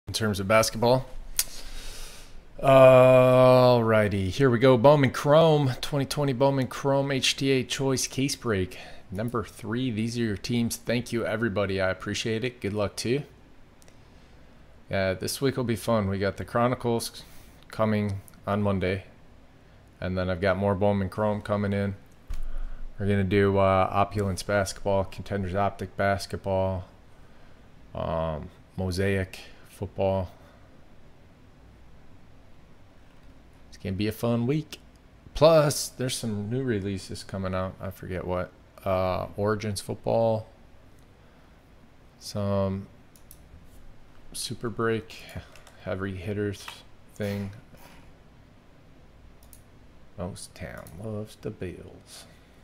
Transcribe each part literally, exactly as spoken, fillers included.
in terms of basketball. Alrighty, here we go. Bowman Chrome, twenty twenty Bowman Chrome H T A Choice Case Break. Number three, these are your teams. Thank you, everybody. I appreciate it. Good luck to you. Yeah, this week will be fun. We got the Chronicles coming on Monday. And then I've got more Bowman Chrome coming in. We're going to do uh, Opulence Basketball, Contenders Optic Basketball, um, Mosaic Football. It's going to be a fun week. Plus, there's some new releases coming out. I forget what. Uh, Origins Football. Some Super Break, heavy hitters thing. Most town loves the Bills.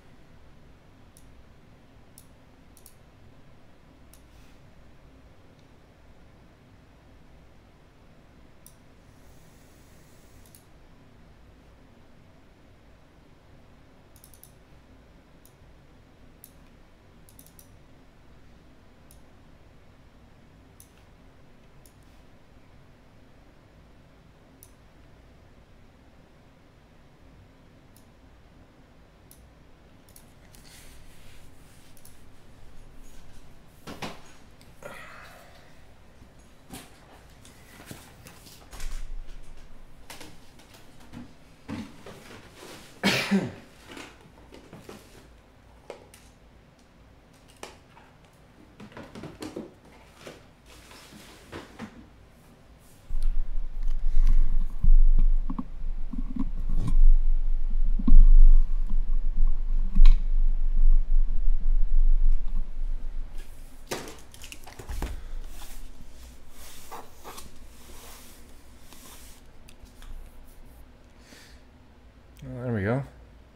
There we go.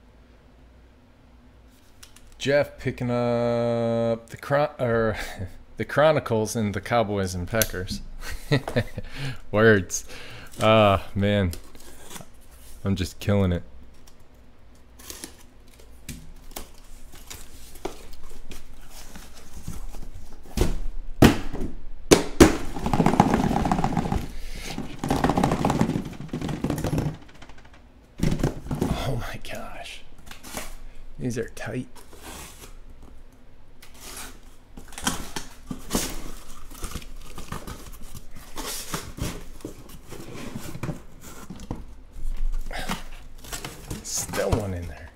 Jeff picking up the chron or the Chronicles and the Cowboys and Packers. Words. Ah, man. I'm just killing it. Oh my gosh. These are tight. Still one in there.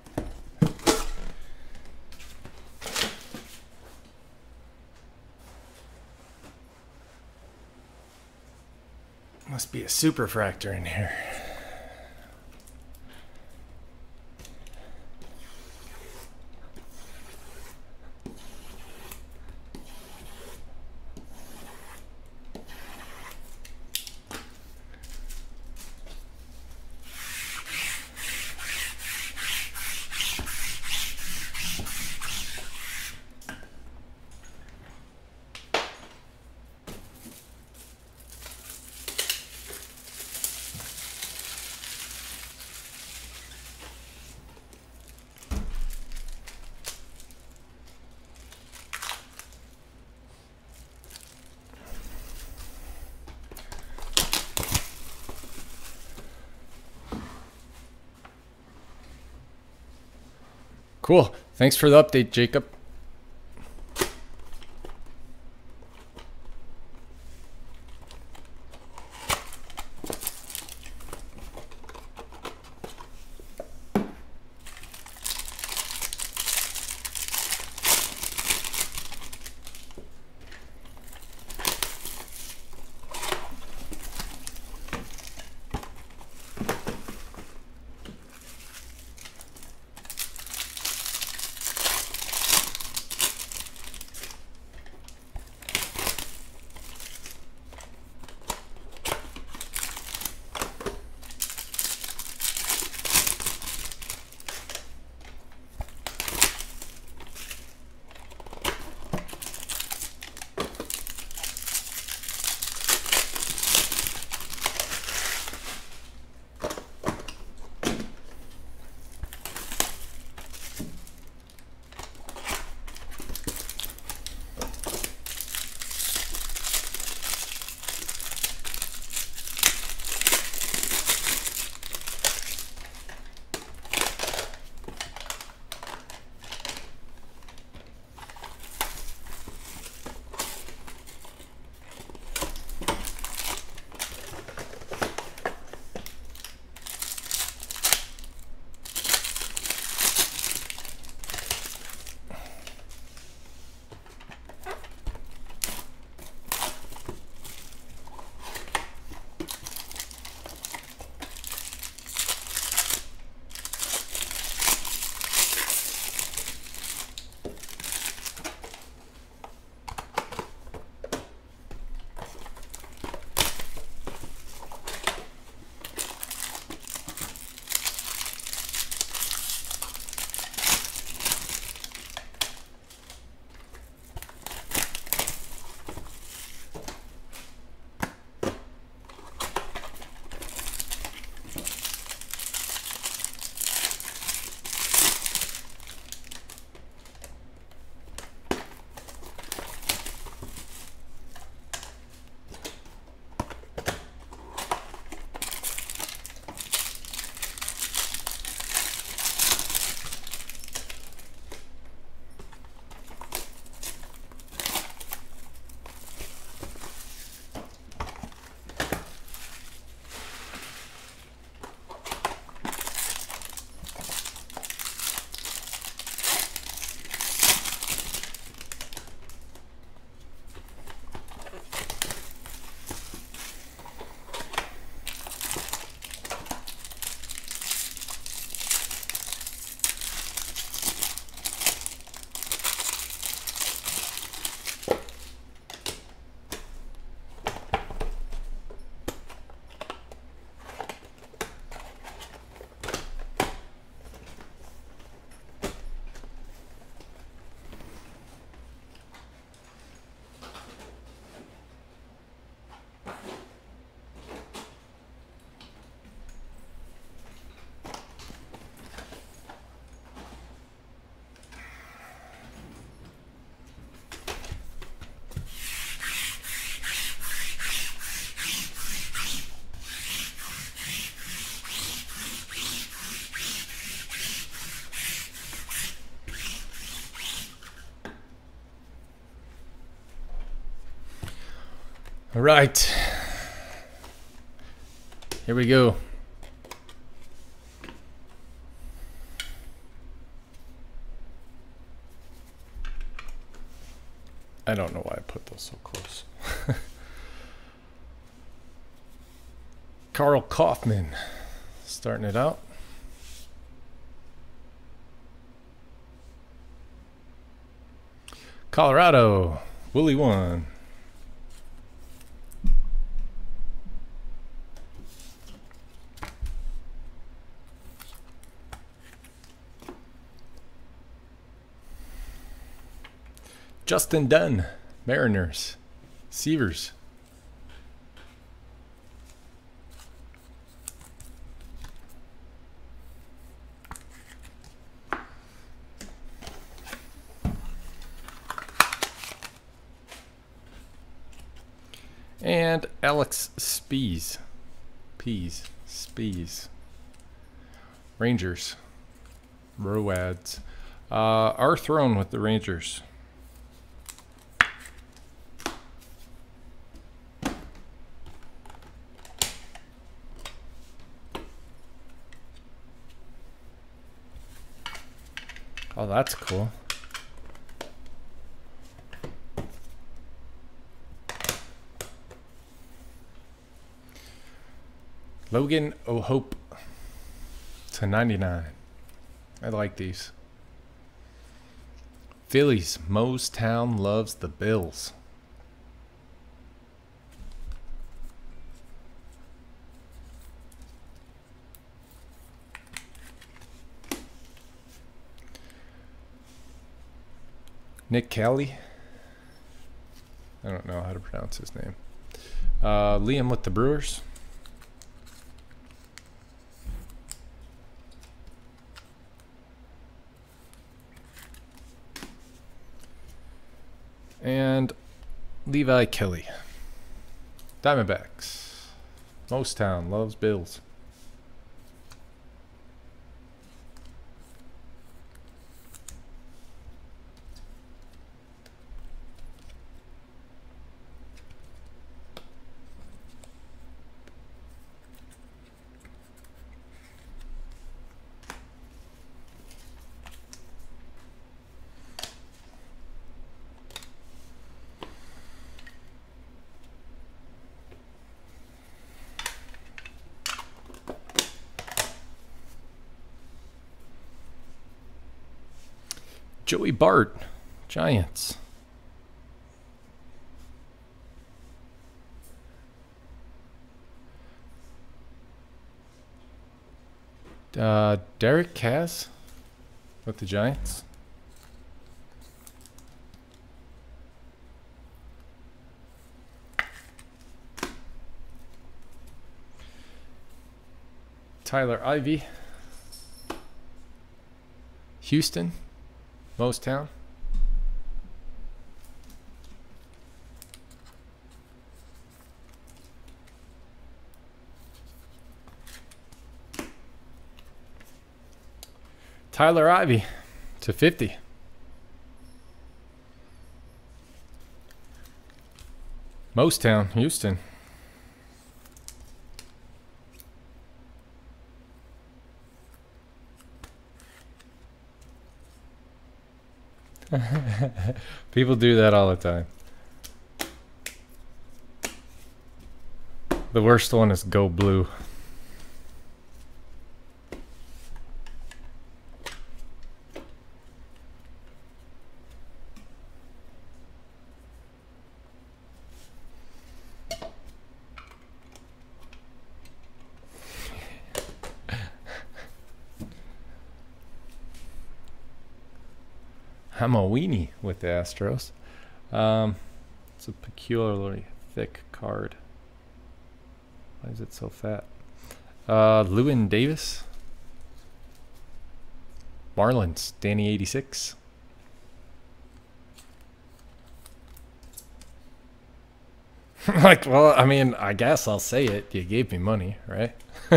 Must be a superfractor in here. Cool. Thanks for the update, Jacob. All right. Here we go. I don't know why I put those so close. Carl Kaufman starting it out. Colorado, Willie one. Justin Dunn, Mariners, Seavers. And Alex Spees, Peas, Spees, Rangers, Roads. Uh, our throne with the Rangers. Oh, that's cool. Logan O'Hope to ninety-nine. I like these. Phillies, Mostown loves the Bills. Nick Kelly. I don't know how to pronounce his name. Uh, Liam with the Brewers. And Levi Kelly. Diamondbacks. Mostown loves Bills. Joey Bart, Giants. Uh, Derek Cass with the Giants. Tyler Ivey, Houston. Mostown. Tyler Ivey to fifty. Mostown, Houston. People do that all the time. The worst one is Go Blue. I'm a weenie with the Astros. Um, it's a peculiarly thick card. Why is it so fat? Uh, Lewin Davis. Marlins, Danny eighty-six. Like, well, I mean, I guess I'll say it. You gave me money, right?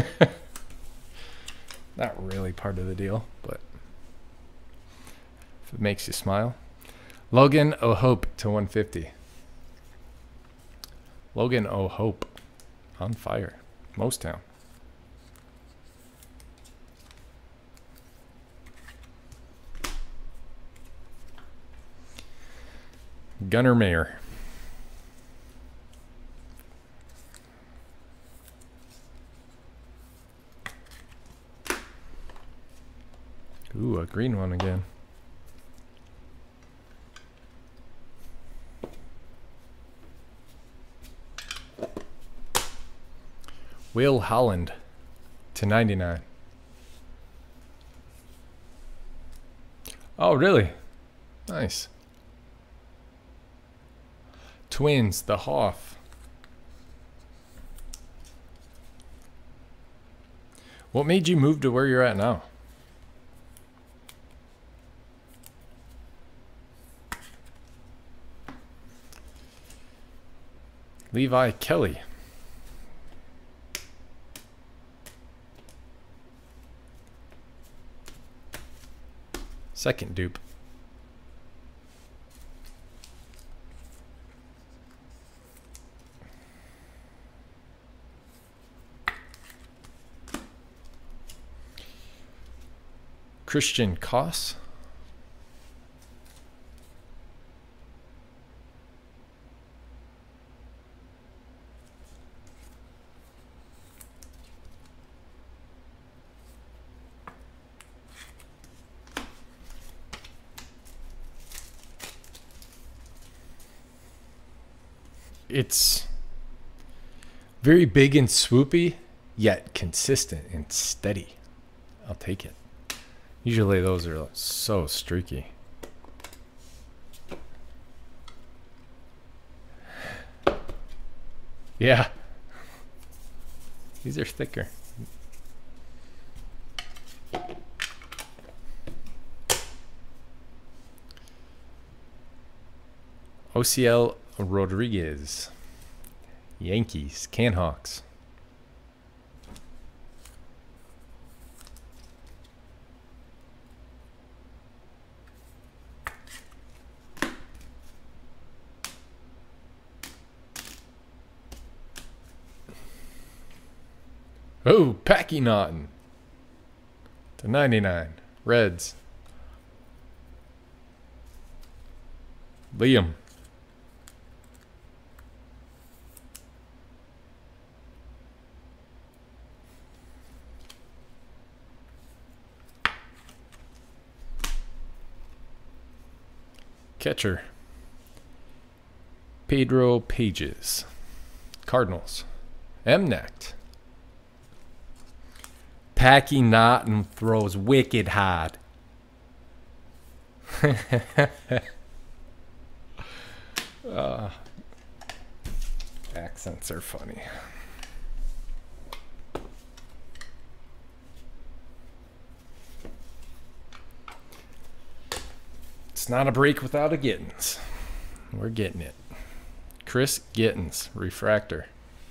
Not really part of the deal, but if it makes you smile. Logan O'Hope to one fifty. Logan O. Hope. On fire. Mostown. Gunnar Mayer. Ooh, a green one again. Will Holland to ninety-nine. Oh, really? Nice. Twins, the Hoff. What made you move to where you're at now? Levi Kelly. Second dupe. Christian Koss. It's very big and swoopy, yet consistent and steady. I'll take it. Usually those are so streaky. Yeah. These are thicker. O C L Rodriguez. Yankees. Canhawks. Oh, Packy Naughton to ninety-nine. Reds. Liam. Catcher. Pedro Pages. Cardinals. M-Necht. Packy Naughton throws wicked hard. uh, accents are funny. It's not a break without a Gittins. We're getting it. Chris Gittins, refractor.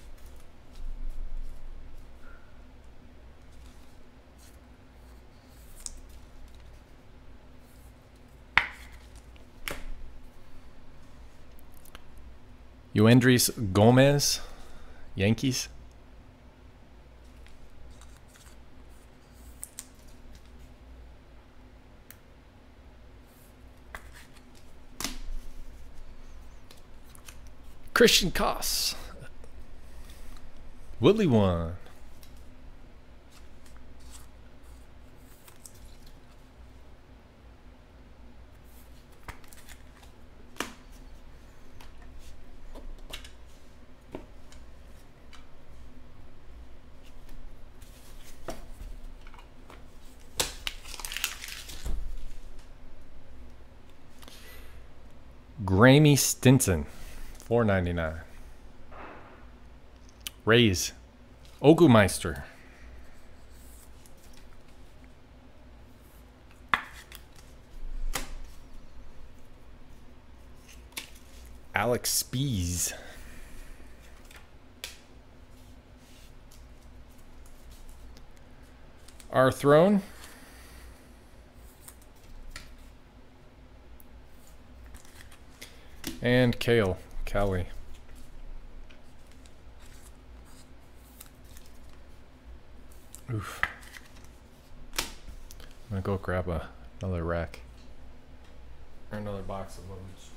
Yuendris Gomez, Yankees. Christian Koss. Woodley one. Grammy Stinson, four ninety-nine. Rays, Ogumeister. Alex Spees. Our Throne. And Kale, Cali. Oof. I'm gonna go grab a, another rack. Or another box of loads.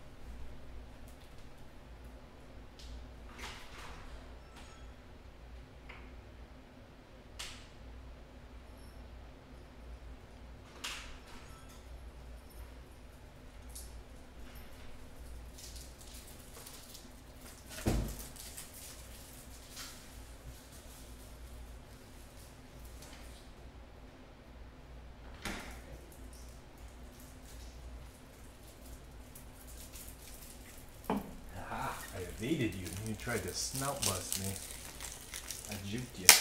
I evaded you and you tried to snout bust me. I juked you.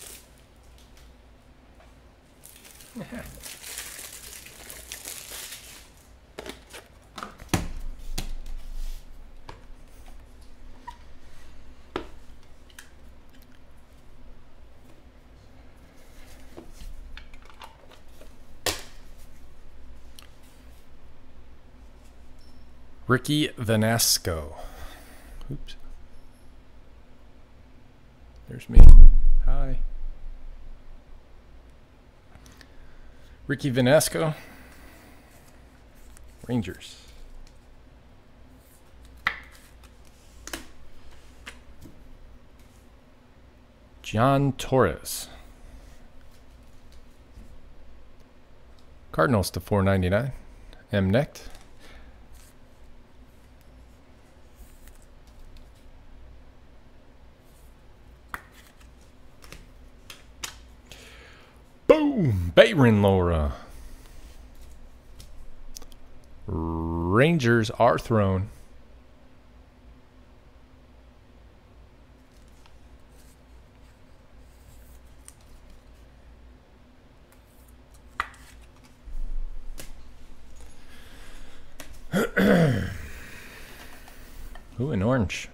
Ricky Vanasco. Oops. There's me. Hi. Ricky Vanasco. Rangers. John Torres. Cardinals to four ninety-nine. M. Necht. Boom! Bayron Laura. Rangers are thrown. Ooh, an orange.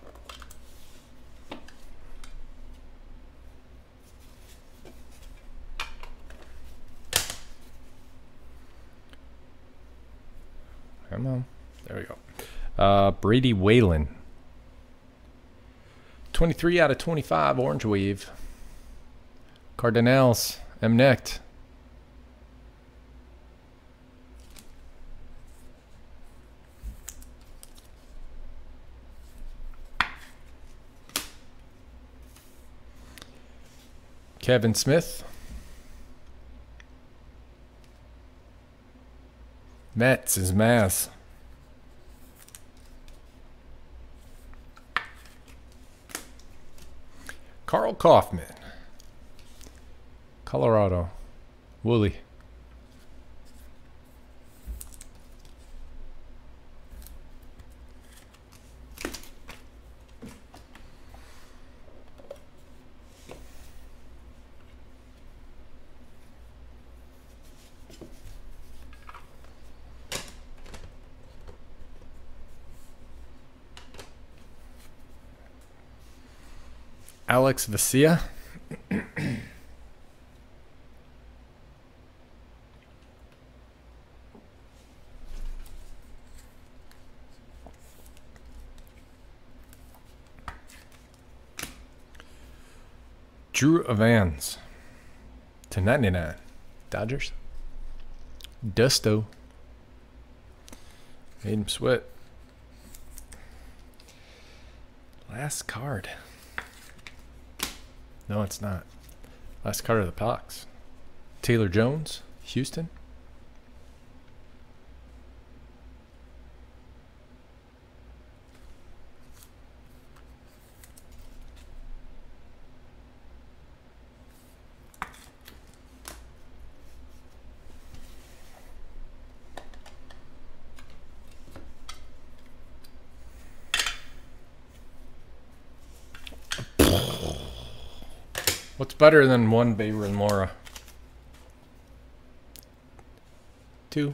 Come on. There we go. Uh, Brady Whalen. twenty-three out of twenty-five, orange wave. Cardinals, M. Necht. Kevin Smith. Mets is Mass. Carl Kaufman. Colorado. Wooly. Alex Vesia. Drew Evans to ninety-nine. Dodgers. Dusto. Made him sweat. Last card. No, it's not. Last card of the box. Taylor Jones, Houston. What's better than one Bayron Laura? Two.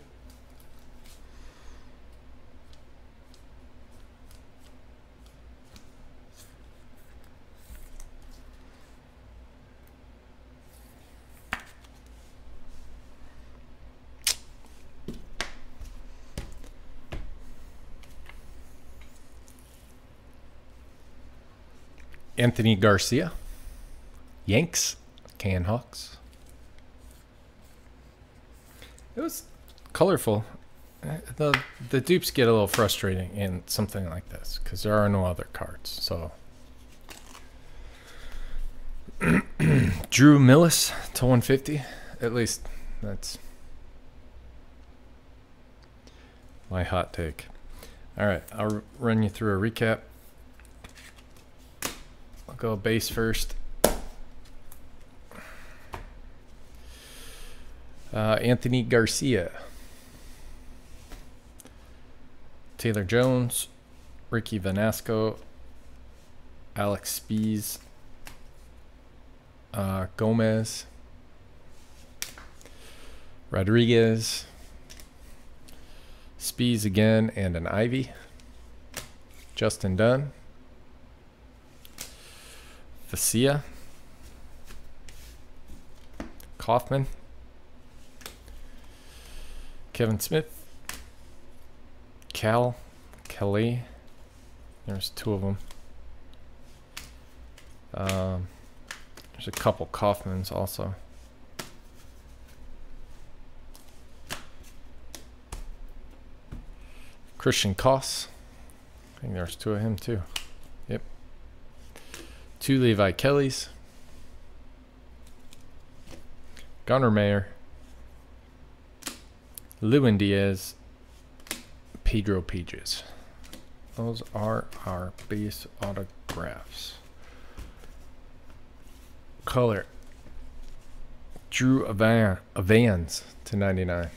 Anthony Garcia. Yanks. Can Hawks. It was colorful. The the dupes get a little frustrating in something like this because there are no other cards. So Drew Millis to one fifty. At least that's my hot take. All right, I'll run you through a recap. I'll go base first. Uh, Anthony Garcia, Taylor Jones, Ricky Vanasco, Alex Spees, uh, Gomez, Rodriguez, Spees again, and an Ivy, Justin Dunn, Facia, Kaufman, Kevin Smith, Cal, Kelly, there's two of them. Um, there's a couple Kaufmans also. Christian Koss, I think there's two of him too. Yep. Two Levi Kellys. Gunnar Mayer. Lewin Diaz, Pedro Pages. Those are our base autographs. Color, Drew Avan, Avans to ninety-nine.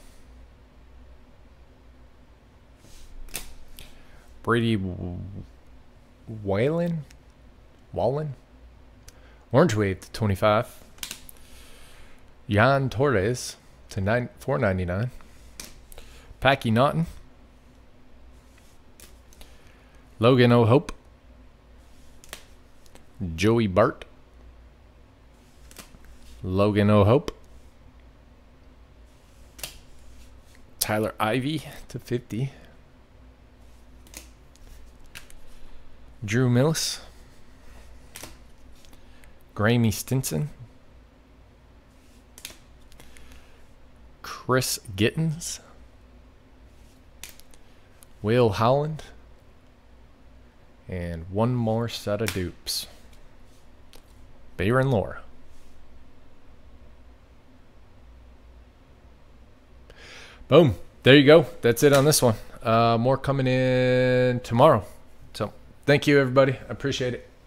Brady Whalen, Wallen, Orange Wave to twenty-five. Jan Torres to nine four ninety nine. Packy Naughton, Logan O'Hope, Joey Bart, Logan O'Hope, Tyler Ivy to fifty. Drew Millis, Grammy Stinson, Chris Gittins, Will Howland, and one more set of dupes. Bayron Laura. Boom. There you go. That's it on this one. Uh, more coming in tomorrow. So thank you, everybody. I appreciate it.